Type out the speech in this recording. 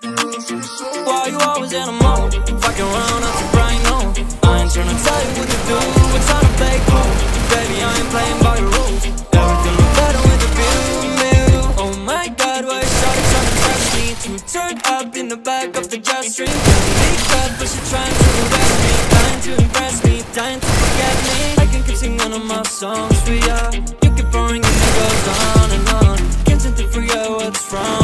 Why you always in a mode? Fucking around at the bright noon. I ain't tryna tell you what to do, we're tryna play cool. Baby, I ain't playing by your rules. Everything look better with a view. Oh my god, why is shawty tryna test me? To turn up in the back of the jet stream. Can't make up, but she trying to arrest me. Dying to impress me, dying to forget me. I can keep singing all my songs for ya. You keep pouring and it goes on and on. Can't seem to figure what's wrong.